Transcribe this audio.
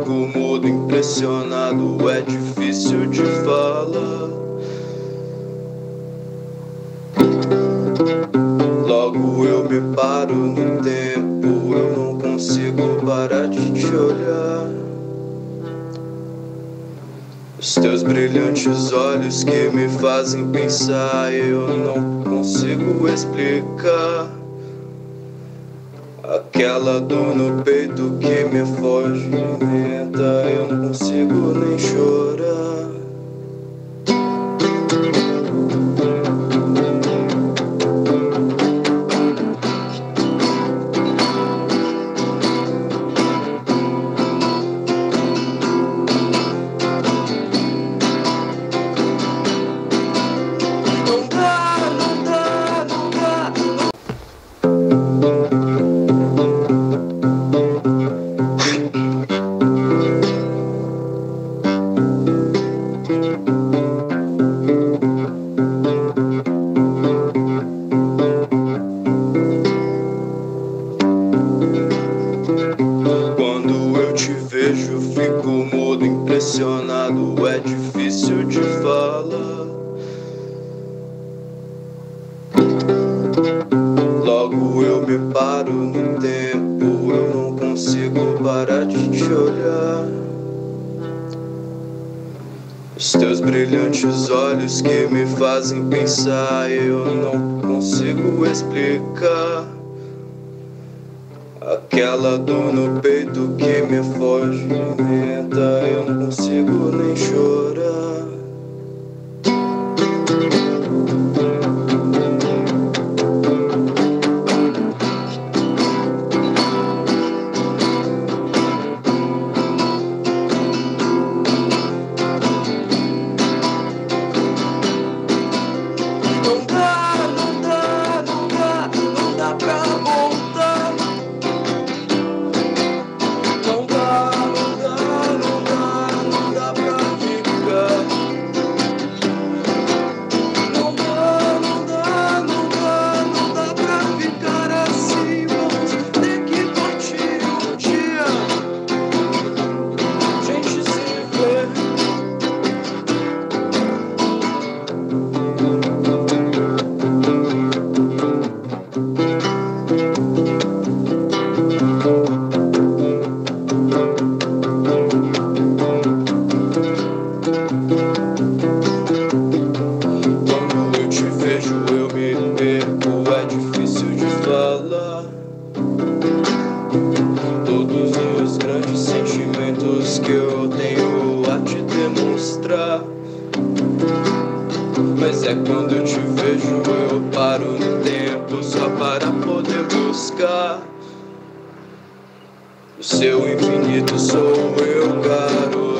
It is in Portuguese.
fico mudo, impressionado, é difícil de falar. Logo eu me paro no tempo, eu não consigo parar de te olhar. Os teus brilhantes olhos que me fazem pensar, eu não consigo explicar. Aquela dor no peito que me afogenta, eu não consigo nem chorar. Quando eu te vejo, fico mudo, impressionado, é difícil de falar. Logo eu me paro no tempo, eu não consigo parar de te olhar. Os teus brilhantes olhos que me fazem pensar, eu não consigo explicar. Aquela dor no peito que me afogenta, eu não consigo nem chorar. Não dá pra voltar. Não dá pra ficar. Não dá pra ficar assim. Vamos ter que partir um dia. Gente se vê. Quando eu te vejo, eu me perco, é difícil de falar. Todos os grandes sentimentos que eu tenho a te demonstrar. Mas é quando eu te vejo, eu paro no tempo só para poder buscar. O seu infinito sou eu, garoto.